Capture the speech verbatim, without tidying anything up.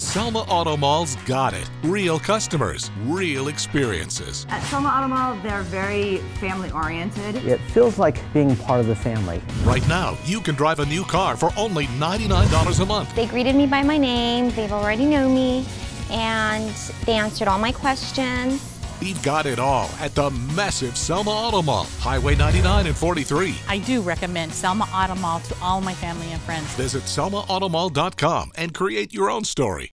Selma Auto Mall's got it. Real customers, real experiences. At Selma Auto Mall, they're very family-oriented. It feels like being part of the family. Right now, you can drive a new car for only ninety-nine dollars a month. They greeted me by my name, they've already known me, and they answered all my questions. We've got it all at the massive Selma Auto Mall, Highway ninety-nine and forty-three. I do recommend Selma Auto Mall to all my family and friends. Visit selma auto mall dot com and create your own story.